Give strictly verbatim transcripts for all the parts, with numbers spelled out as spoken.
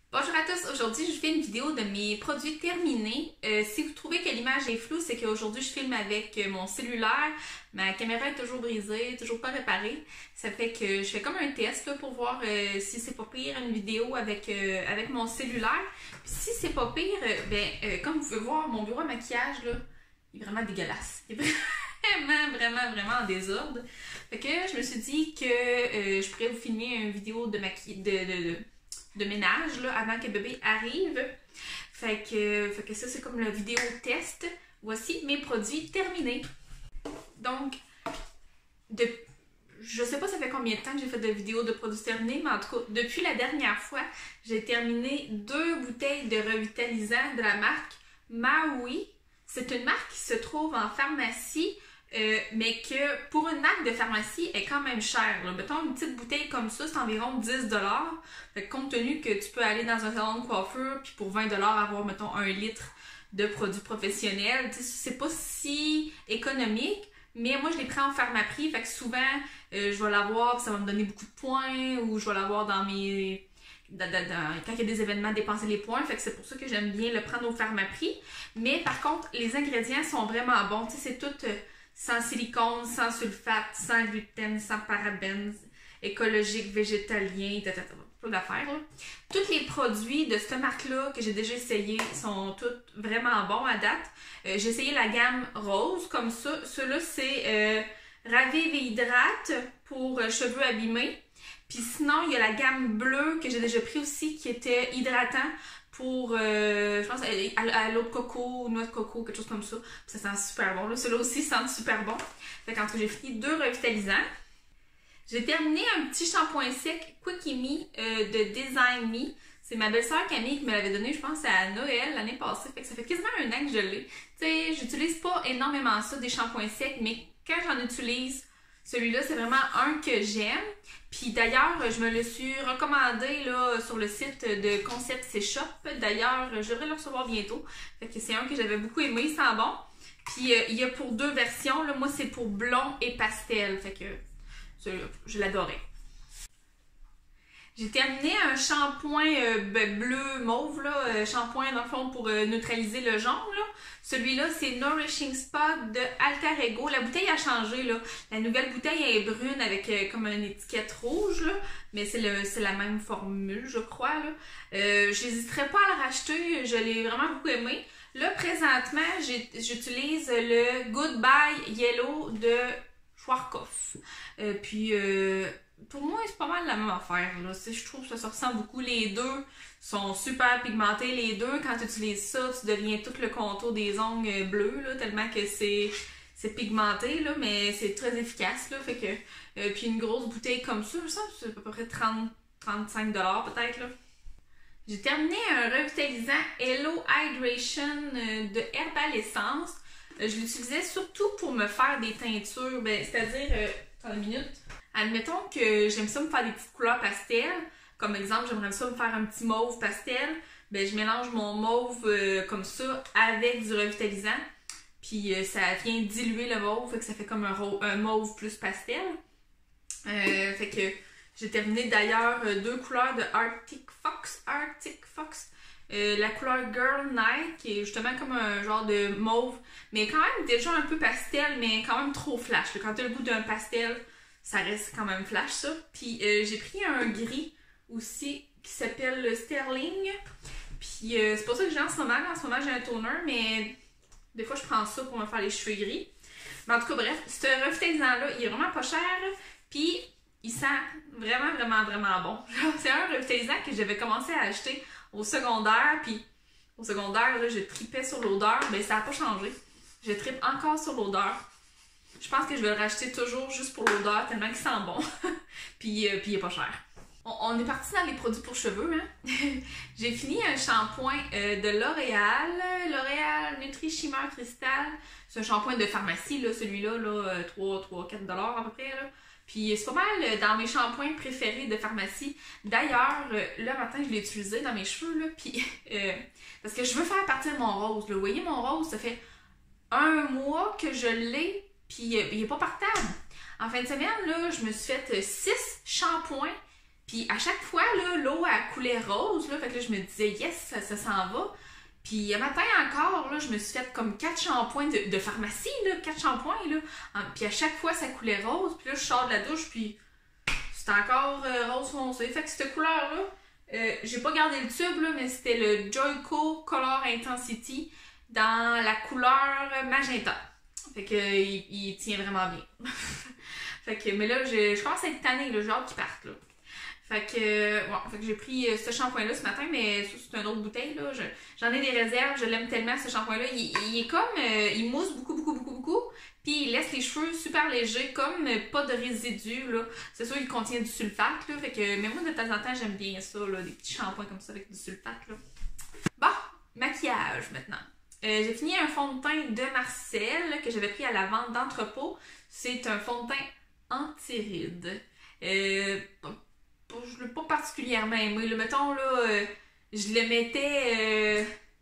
Bonjour à tous, aujourd'hui je fais une vidéo de mes produits terminés. Euh, si vous trouvez que l'image est floue, c'est qu'aujourd'hui je filme avec mon cellulaire. Ma caméra est toujours brisée, toujours pas réparée. Ça fait que je fais comme un test là, pour voir euh, si c'est pas pire une vidéo avec, euh, avec mon cellulaire. Puis si c'est pas pire, euh, ben euh, comme vous pouvez voir, mon bureau à maquillage là, il est vraiment dégueulasse. Il est vraiment, vraiment, vraiment en désordre. Fait que je me suis dit que euh, je pourrais vous filmer une vidéo de maquillage de, de, de de ménage là, avant que bébé arrive. Fait que, fait que ça, c'est comme la vidéo test. Voici mes produits terminés. Donc, de, je sais pas ça fait combien de temps que j'ai fait de vidéos de produits terminés, mais en tout cas, depuis la dernière fois, j'ai terminé deux bouteilles de revitalisant de la marque Maui. C'est une marque qui se trouve en pharmacie, Euh, mais que pour une marque de pharmacie est quand même chère. Là. Mettons une petite bouteille comme ça, c'est environ dix dollars. Fait que compte tenu que tu peux aller dans un salon de coiffure puis pour vingt dollars avoir, mettons, un litre de produits professionnels, c'est pas si économique. Mais moi, je les prends en pharmaprix. Fait que souvent, euh, je vais l'avoir, ça va me donner beaucoup de points, ou je vais l'avoir dans mes... Dans, dans, dans, quand il y a des événements, dépenser les points. Fait que c'est pour ça que j'aime bien le prendre au pharmaprix. Mais par contre, les ingrédients sont vraiment bons. Tu sais, c'est tout... Euh, sans silicone, sans sulfate, sans gluten, sans parabènes, écologique, végétalien, plein d'affaires. Tous les produits de cette marque-là que j'ai déjà essayé sont tous vraiment bons à date. Euh, j'ai essayé la gamme rose, comme ça. Ceux-là, c'est euh, Ravive et Hydrate pour euh, cheveux abîmés. Puis sinon, il y a la gamme bleue que j'ai déjà pris aussi, qui était hydratant pour, euh, je pense, à, à l'eau de coco, noix de coco, quelque chose comme ça. Puis ça sent super bon. Celui-là aussi sent super bon. Fait qu'en tout cas, j'ai fini deux revitalisants. J'ai terminé un petit shampoing sec Quickie Me euh, de Design Me. C'est ma belle-sœur Camille qui me l'avait donné, je pense, à Noël l'année passée. Fait que ça fait quasiment un an que je l'ai. Tu sais, j'utilise pas énormément ça, des shampoings secs, mais quand j'en utilise, celui-là, c'est vraiment un que j'aime. Puis d'ailleurs, je me le suis recommandé là, sur le site de Concept C Shop. D'ailleurs, je devrais le recevoir bientôt. Fait que c'est un que j'avais beaucoup aimé, il sent bon. Puis euh, il y a pour deux versions. Là. Moi, c'est pour blond et pastel. Fait que je l'adorais. J'ai terminé un shampoing euh, bleu mauve, là, euh, shampoing dans le fond pour euh, neutraliser le jaune. Celui-là, c'est Nourishing Spot de Alter Ego. La bouteille a changé. Là. La nouvelle bouteille elle est brune avec euh, comme une étiquette rouge, là, mais c'est la même formule, je crois. Euh, J'hésiterais pas à la racheter, je l'ai vraiment beaucoup aimé. Là, présentement, j'utilise le Goodbye Yellow de Schwarzkopf. Euh, puis... Euh, Pour moi, c'est pas mal la même affaire. Là. Je trouve que ça se ressent beaucoup. Les deux sont super pigmentés. Les deux, quand tu utilises ça, tu deviens tout le contour des ongles bleus, là, tellement que c'est pigmenté, là, mais c'est très efficace. Là, fait que, euh, puis une grosse bouteille comme ça, je sens que c'est à peu près trente à trente-cinq dollars peut-être. J'ai terminé un revitalisant Hello Hydration de Herbal Essence. Euh, je l'utilisais surtout pour me faire des teintures, ben, c'est-à-dire, euh, attends une minute. Admettons que j'aime ça me faire des petites couleurs pastel. Comme exemple, j'aimerais ça me faire un petit mauve pastel. Ben, je mélange mon mauve euh, comme ça avec du revitalisant. Puis euh, ça vient diluer le mauve, fait que ça fait comme un, un mauve plus pastel. Euh, fait que j'ai terminé d'ailleurs deux couleurs de Arctic Fox. Arctic Fox. Euh, la couleur Girl Night, qui est justement comme un genre de mauve, mais quand même déjà un peu pastel, mais quand même trop flash. Quand tu as le goût d'un pastel, ça reste quand même flash, ça. Puis euh, j'ai pris un gris aussi qui s'appelle le Sterling. Puis euh, c'est pas ça que j'ai en ce moment. En ce moment, j'ai un toner, mais des fois, je prends ça pour me faire les cheveux gris. Mais en tout cas, bref, ce revitalisant-là, il est vraiment pas cher. Puis il sent vraiment, vraiment, vraiment bon. C'est un revitalisant que j'avais commencé à acheter au secondaire. Puis au secondaire, là, je tripais sur l'odeur. Mais ça n'a pas changé. Je tripe encore sur l'odeur. Je pense que je vais le racheter toujours juste pour l'odeur, tellement qu'il sent bon. puis, euh, puis il est pas cher. On, on est parti dans les produits pour cheveux. Hein? J'ai fini un shampoing euh, de L'Oréal. L'Oréal Nutri Shimmer Crystal. C'est un shampoing de pharmacie, celui-là, là, trois à quatre dollars à peu près. Là. Puis c'est pas mal dans mes shampoings préférés de pharmacie. D'ailleurs, là, matin, je l'ai utilisé dans mes cheveux. Là, puis, euh, parce que je veux faire partir mon rose. Là. Vous voyez, mon rose, ça fait un mois que je l'ai. Puis il n'est pas partable. En fin de semaine, là, je me suis fait six shampoings Puis à chaque fois, là, l'eau, elle coulait rose, là, fait que là, je me disais, yes, ça, ça s'en va. Puis un matin encore, là, je me suis fait comme quatre shampoings de, de pharmacie, là, quatre shampoings, là. Puis à chaque fois, ça coulait rose, puis là, je sors de la douche, puis c'est encore euh, rose foncé. Fait que cette couleur-là, euh, j'ai pas gardé le tube, là, mais c'était le Joico Color Intensity dans la couleur magenta. Fait que il, il tient vraiment bien. Fait que, mais là, je, je commence à être tannée, là, j'ai hâte qu'il parte, là. Fait que, bon, fait que j'ai pris ce shampoing-là ce matin, mais ça, c'est une autre bouteille, là. Je, j'en ai des réserves, je l'aime tellement, ce shampoing-là. Il, il est comme, euh, il mousse beaucoup, beaucoup, beaucoup, beaucoup. Puis il laisse les cheveux super légers, comme pas de résidus, là. C'est sûr, il contient du sulfate, là. Fait que, mais moi, de temps en temps, j'aime bien ça, là. Des petits shampoings comme ça avec du sulfate, là. Bon, maquillage, maintenant. Euh, j'ai fini un fond de teint de Marcel, là, que j'avais pris à la vente d'entrepôt. C'est un fond de teint anti-rides. Euh, je l'ai pas particulièrement aimé. Le mettons, là, euh, je le mettais... Euh,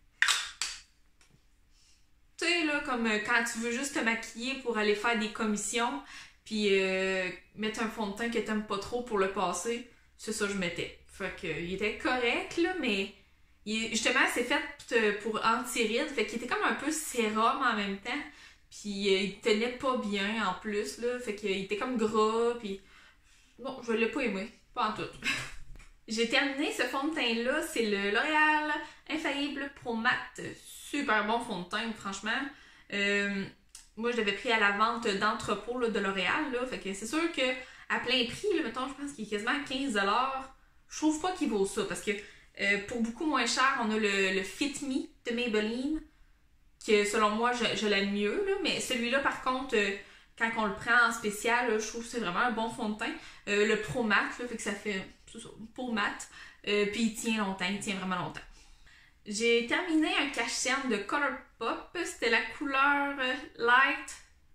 tu sais, là, comme euh, quand tu veux juste te maquiller pour aller faire des commissions, puis euh, mettre un fond de teint que t'aimes pas trop pour le passer, c'est ça que je mettais. Fait que, il était correct, là, mais il, justement, c'est fait pour anti-rides, fait qu'il était comme un peu sérum en même temps. Puis euh, il tenait pas bien en plus, là. Fait qu'il était comme gras, puis... Non, je l'ai pas aimé. Pas en tout. J'ai terminé ce fond de teint-là. C'est le L'Oréal Infaillible Pro Matte. Super bon fond de teint, franchement. Euh, moi, je l'avais pris à la vente d'entrepôt là, de L'Oréal, là. Fait que c'est sûr que à plein prix, là, mettons, je pense qu'il est quasiment à quinze dollars. Je trouve pas qu'il vaut ça, parce que euh, pour beaucoup moins cher, on a le, le Fit Me de Maybelline, que selon moi, je, je l'aime mieux, là. Mais celui-là, par contre, euh, quand on le prend en spécial, là, je trouve que c'est vraiment un bon fond de teint. Euh, le Pro Matte, là, fait que ça fait c'est ça, Pro Matte. Euh, Puis il tient longtemps, il tient vraiment longtemps. J'ai terminé un cache-cerne de Colourpop. C'était la couleur Light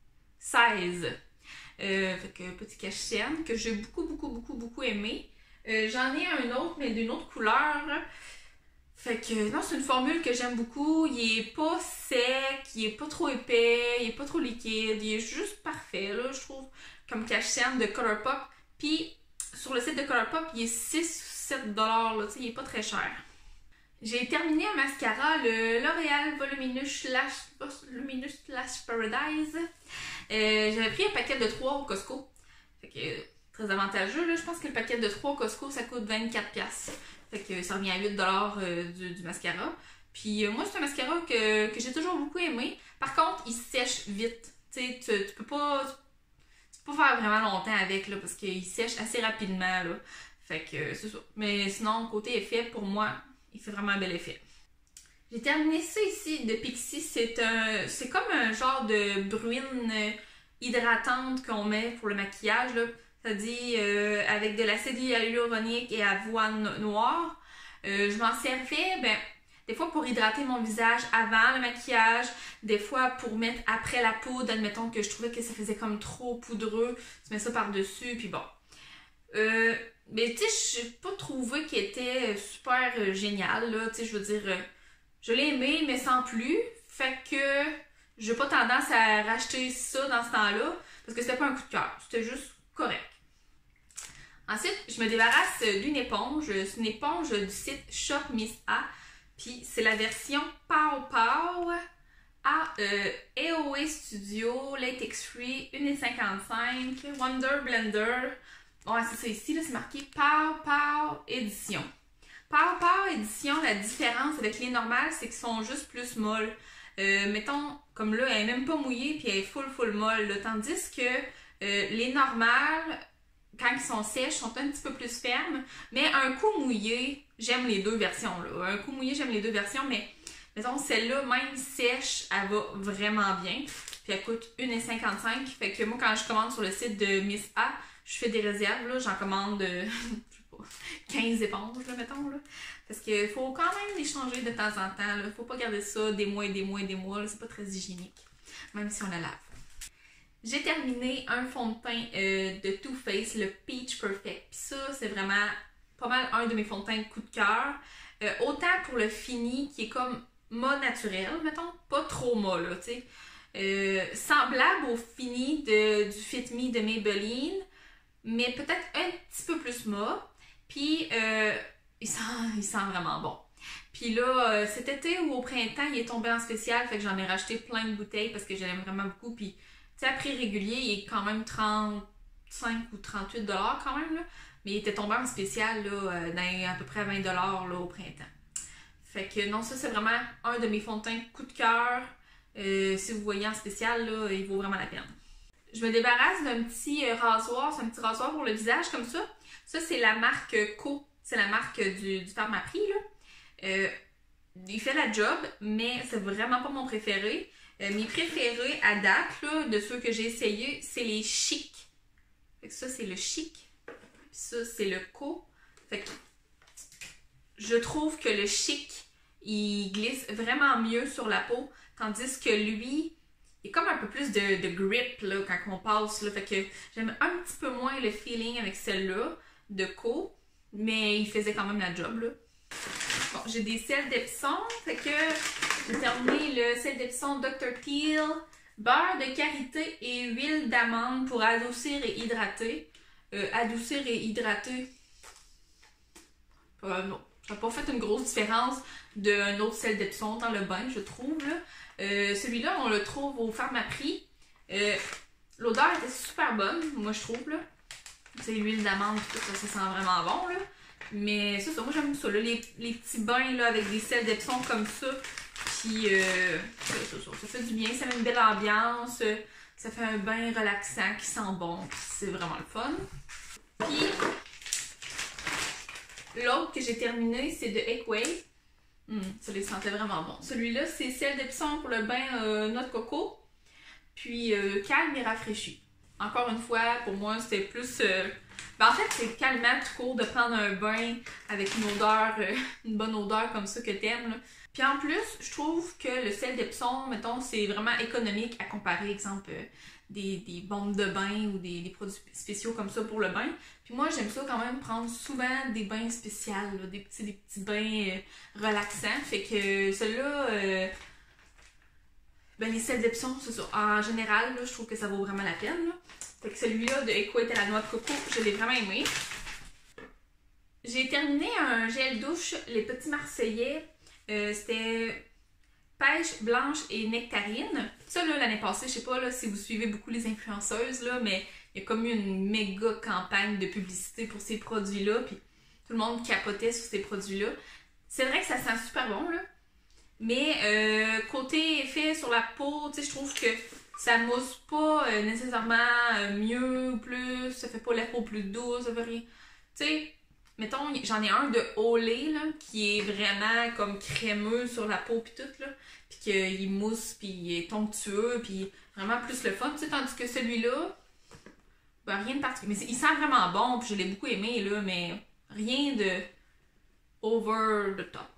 seize. Euh, fait que petit cache-cerne que j'ai beaucoup, beaucoup, beaucoup, beaucoup aimé. Euh, J'en ai un autre, mais d'une autre couleur. Fait que non, c'est une formule que j'aime beaucoup. Il est pas sec, il est pas trop épais, il est pas trop liquide, il est juste parfait, là, je trouve, comme cache-cerne de Colourpop. Puis sur le site de Colourpop, il est six ou sept dollars, là, tu sais, il est pas très cher. J'ai terminé un mascara, le L'Oréal Voluminous Slash, Luminous Slash Paradise. Euh, J'avais pris un paquet de trois au Costco. Fait que très avantageux, là. Je pense que le paquet de trois au Costco, ça coûte vingt-quatre piastres. Fait que ça revient à huit dollars euh, du, du mascara. Puis euh, moi, c'est un mascara que, que j'ai toujours beaucoup aimé. Par contre, il sèche vite. Tu sais, tu, tu peux pas... Tu peux pas faire vraiment longtemps avec, là, parce qu'il sèche assez rapidement, là. Fait que euh, c'est ça. Mais sinon, côté effet, pour moi, il fait vraiment un bel effet. J'ai terminé ça ici de Pixi. C'est un, c'est comme un genre de bruine hydratante qu'on met pour le maquillage, là. Ça dit euh, avec de l'acide hyaluronique et avoine noire. Euh, je m'en servais, ben, des fois pour hydrater mon visage avant le maquillage, des fois pour mettre après la poudre, admettons que je trouvais que ça faisait comme trop poudreux, tu mets ça par-dessus, puis bon. Euh, mais tu sais, j'ai pas trouvé qu'il était super euh, génial, là, tu sais, je veux dire, euh, je l'ai aimé, mais sans plus, fait que j'ai pas tendance à racheter ça dans ce temps-là, parce que c'était pas un coup de cœur, c'était juste correct. Ensuite, je me débarrasse d'une éponge. C'est une éponge du site Shop Miss A. Puis c'est la version Pow Pow à euh, A O A Studio, Latex Free, un virgule cinquante-cinq, Wonder Blender. Bon, c'est ça ici, là, c'est marqué Pow Pow Édition. Pow Pow Édition, la différence avec les normales, c'est qu'ils sont juste plus molles. Euh, mettons, comme là, elle est même pas mouillée, puis elle est full full molle. Là, tandis que euh, les normales, quand ils sont sèches, sont un petit peu plus fermes. Mais un coup mouillé, j'aime les deux versions, là. Un coup mouillé, j'aime les deux versions, mais mettons, celle-là, même sèche, elle va vraiment bien. Puis elle coûte un virgule cinquante-cinq. Fait que moi, quand je commande sur le site de Miss A, je fais des réserves, là. J'en commande, euh, je sais pas, quinze éponges, là, mettons, là. Parce qu'il faut quand même les changer de temps en temps, là. Faut pas garder ça des mois et des mois et des mois, là. C'est pas très hygiénique. Même si on la lave. J'ai terminé un fond de teint euh, de Too Faced, le Peach Perfect. Puis ça, c'est vraiment pas mal un de mes fonds de teint coup de cœur. Euh, autant pour le fini, qui est comme mat naturel, mettons, pas trop mat, là, tu sais. Euh, semblable au fini de, du Fit Me de Maybelline, mais peut-être un petit peu plus mat. Puis, euh, il, sent, il sent vraiment bon. Puis là, euh, cet été ou au printemps, il est tombé en spécial, fait que j'en ai racheté plein de bouteilles parce que je l'aime vraiment beaucoup. Puis, tu sais, à prix régulier, il est quand même trente-cinq ou trente-huit dollars quand même, là. Mais il était tombé en spécial, là, euh, dans à peu près vingt dollars là, au printemps. Fait que non, ça, c'est vraiment un de mes fonds de teint coup de cœur. Euh, si vous voyez en spécial, là, il vaut vraiment la peine. Je me débarrasse d'un petit rasoir, c'est un petit rasoir pour le visage comme ça. Ça, c'est la marque Co. C'est la marque du, du Pharmaprix, là. Euh, il fait la job, mais c'est vraiment pas mon préféré. Euh, mes préférés à date, là, de ceux que j'ai essayés, c'est les Chic. Fait que ça, c'est le Chic. Puis ça, c'est le Co. Fait que je trouve que le Chic, il glisse vraiment mieux sur la peau, tandis que lui, il est comme un peu plus de, de grip là, quand on passe. Là. Fait que j'aime un petit peu moins le feeling avec celle-là de Co, mais il faisait quand même la job. Là. Bon, j'ai des sels d'Epsom, fait que j'ai terminé le sel d'Epsom docteur Teal, beurre de karité et huile d'amande pour adoucir et hydrater. Euh, adoucir et hydrater, euh, non, ça n'a pas fait une grosse différence d'un autre sel d'Epsom dans le bain, je trouve. Là. Euh, celui-là, on le trouve au Pharmaprix. Euh, L'odeur était super bonne, moi je trouve. Là. C'est l'huile d'amande, tout ça, ça sent vraiment bon. Là. Mais c'est ça, moi j'aime ça, là, les, les petits bains là, avec des sels d'Epsom comme ça. Puis, euh, ça, ça, ça, ça fait du bien, ça met une belle ambiance. Ça fait un bain relaxant qui sent bon. C'est vraiment le fun. Puis, l'autre que j'ai terminé, c'est de Equate. Hum, ça les sentait vraiment bon. Celui-là, c'est sel d'Epsom pour le bain euh, noix de coco. Puis, euh, calme et rafraîchi. Encore une fois, pour moi, c'était plus... Euh, ben en fait, c'est calmant tout court de prendre un bain avec une odeur, euh, une bonne odeur comme ça que t'aimes. Là. Puis en plus, je trouve que le sel d'Epsom, mettons, c'est vraiment économique à comparer, exemple, euh, des, des bombes de bain ou des, des produits spéciaux comme ça pour le bain. Puis moi, j'aime ça quand même prendre souvent des bains spéciaux, là, des, petits, des petits bains euh, relaxants. Fait que celui-là, euh, ben les sels d'Epsom, c'est ça. En général, là, je trouve que ça vaut vraiment la peine. Là. Fait que celui-là de Equate à la noix de coco, je l'ai vraiment aimé. J'ai terminé un gel douche, les petits Marseillais. Euh, C'était pêche blanche et nectarine. Ça, là, l'année passée, je sais pas là, si vous suivez beaucoup les influenceuses, là, mais il y a comme eu une méga campagne de publicité pour ces produits-là. Puis tout le monde capotait sur ces produits-là. C'est vrai que ça sent super bon, là. Mais euh, côté effet sur la peau, tu sais, je trouve que ça mousse pas euh, nécessairement euh, mieux ou plus, ça fait pas la peau plus douce, ça fait rien. Tu sais, mettons, j'en ai un de Olay, là, qui est vraiment comme crémeux sur la peau pis tout, là, pis qu'il mousse, pis il est onctueux, pis vraiment plus le fun, tu sais, tandis que celui-là, ben rien de particulier. Mais il sent vraiment bon, pis je l'ai beaucoup aimé, là, mais rien de over the top.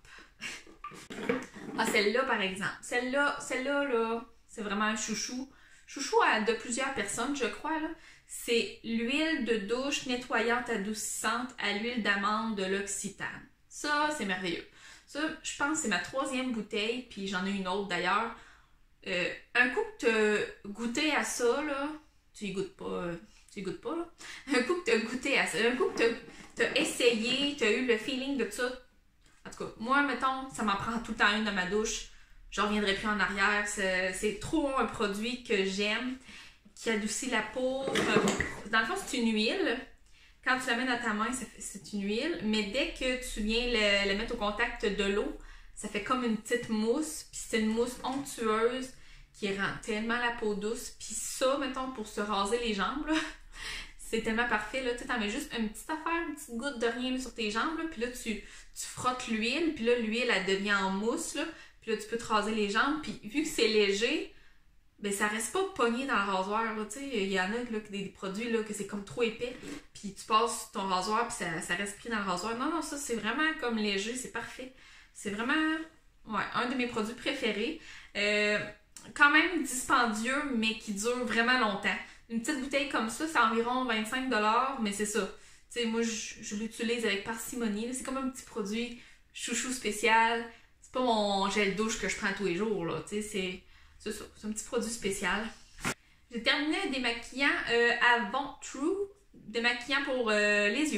Ah, celle-là, par exemple. Celle-là, celle-là, là, c'est vraiment un chouchou. Chouchou à de plusieurs personnes, je crois, là. C'est l'huile de douche nettoyante adoucissante à l'huile d'amande de l'Occitane. Ça, c'est merveilleux. Ça, je pense que c'est ma troisième bouteille, puis j'en ai une autre d'ailleurs. Euh, un coup que tu as goûté à ça, là, tu y goûtes pas, euh, tu y goûtes pas, là. Un coup que tu as goûté à ça, un coup que tu as essayé, tu as eu le feeling de ça. En tout cas, moi, mettons, ça m'en prend tout le temps une dans ma douche. Je reviendrai plus en arrière. C'est trop un produit que j'aime, qui adoucit la peau. Dans le fond, c'est une huile. Quand tu la mets dans ta main, c'est une huile. Mais dès que tu viens le, le mettre au contact de l'eau, ça fait comme une petite mousse. Puis c'est une mousse onctueuse qui rend tellement la peau douce. Puis ça, mettons, pour se raser les jambes, c'est tellement parfait. Tu t'en mets juste une petite affaire, une petite goutte de rien là, sur tes jambes. Là, puis là, tu, tu frottes l'huile. Puis là, l'huile, elle devient en mousse. Là, puis là, tu peux te raser les jambes. Puis vu que c'est léger, ben ça reste pas pogné dans le rasoir. Il y en a là, des, des produits là, que c'est comme trop épais. Puis tu passes ton rasoir, puis ça, ça reste pris dans le rasoir. Non, non, ça, c'est vraiment comme léger. C'est parfait. C'est vraiment ouais, un de mes produits préférés. Euh, quand même dispendieux, mais qui dure vraiment longtemps. Une petite bouteille comme ça, c'est environ vingt-cinq dollars, mais c'est ça. Tu sais, moi, je, je l'utilise avec parcimonie. C'est comme un petit produit chouchou spécial. C'est pas mon gel douche que je prends tous les jours, là. Tu sais, c'est, c'est ça. C'est un petit produit spécial. J'ai terminé un démaquillant euh, Avon True, démaquillant pour euh, les yeux.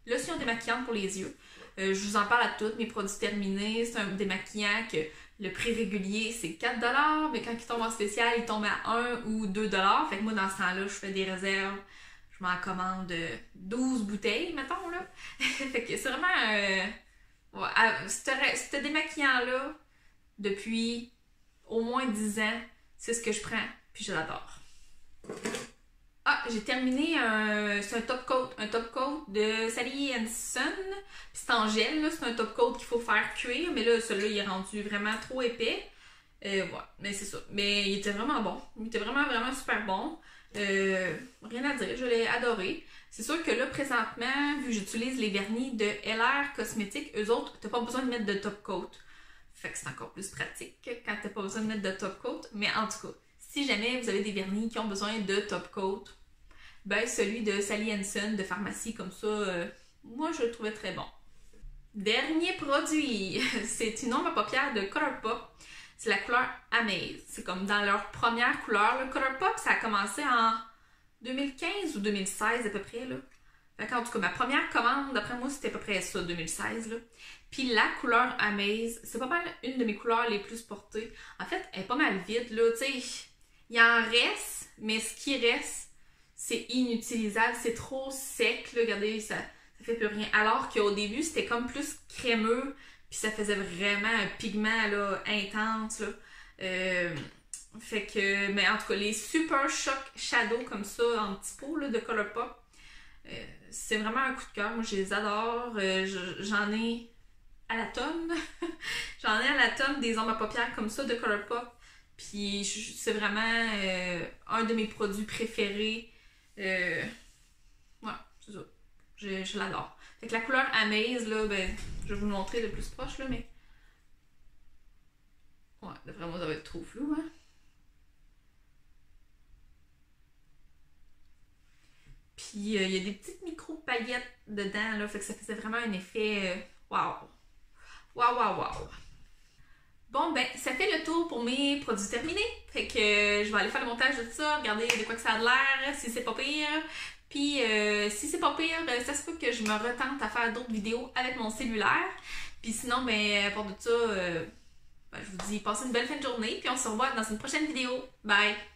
lotion démaquillante pour les yeux. Euh, je vous en parle à toutes, mes produits terminés. C'est un démaquillant que le prix régulier, c'est quatre dollars, mais quand il tombe en spécial, il tombe à un ou deux dollars. Fait que moi, dans ce temps-là, je fais des réserves. Je m'en commande douze bouteilles, mettons, là. Fait que c'est vraiment... Euh, ouais, ce démaquillant-là, depuis au moins dix ans, c'est ce que je prends, puis je l'adore. Ah, j'ai terminé un... C'est un top coat. Un top coat de Sally Hansen. C'est en gel, là. C'est un top coat qu'il faut faire cuire. Mais là, celui-là, il est rendu vraiment trop épais. Euh, voilà. Mais c'est ça. Mais il était vraiment bon. Il était vraiment, vraiment super bon. Euh, rien à dire. Je l'ai adoré. C'est sûr que là, présentement, vu que j'utilise les vernis de L R Cosmétiques, eux autres, t'as pas besoin de mettre de top coat. Fait que c'est encore plus pratique quand t'as pas besoin de mettre de top coat. Mais en tout cas, si jamais vous avez des vernis qui ont besoin de top coat, ben celui de Sally Hansen de pharmacie comme ça, euh, moi je le trouvais très bon. Dernier produit, c'est une ombre à paupières de Colourpop. C'est la couleur Amaze. C'est comme dans leur première couleur. Le Colourpop, ça a commencé en deux mille quinze ou deux mille seize à peu près, là. Fait en tout cas, ma première commande, d'après moi, c'était à peu près ça, deux mille seize, là. Puis la couleur Amaze, c'est pas mal une de mes couleurs les plus portées. En fait, elle est pas mal vide, là, tu sais. Il en reste, mais ce qui reste, c'est inutilisable. C'est trop sec, là, regardez, ça, ça fait plus rien. Alors qu'au début, c'était comme plus crémeux, puis ça faisait vraiment un pigment, là, intense, là. Euh... Fait que, mais en tout cas, les Super Shock Shadow comme ça, en petits pots là, de Colourpop, euh, c'est vraiment un coup de cœur. Moi, je les adore. Euh, J'en ai à la tonne. J'en ai à la tonne des ombres à paupières comme ça de Colourpop. Puis c'est vraiment euh, un de mes produits préférés. Euh, ouais, c'est ça. Je, je l'adore. Fait que la couleur Amaze, là, ben, je vais vous le montrer de plus proche, là, mais... Ouais, d'après moi, ça va être trop flou, hein. Puis il euh, y a des petites micro-paillettes dedans, là, fait que ça faisait vraiment un effet waouh! Waouh, waouh, waouh! Bon, ben, ça fait le tour pour mes produits terminés. Fait que euh, je vais aller faire le montage de tout ça, regarder de quoi que ça a l'air, si c'est pas pire. Puis euh, si c'est pas pire, ça se peut que je me retente à faire d'autres vidéos avec mon cellulaire. Puis sinon, ben, pour de ça, euh, ben, je vous dis, passez une belle fin de journée, puis on se revoit dans une prochaine vidéo. Bye!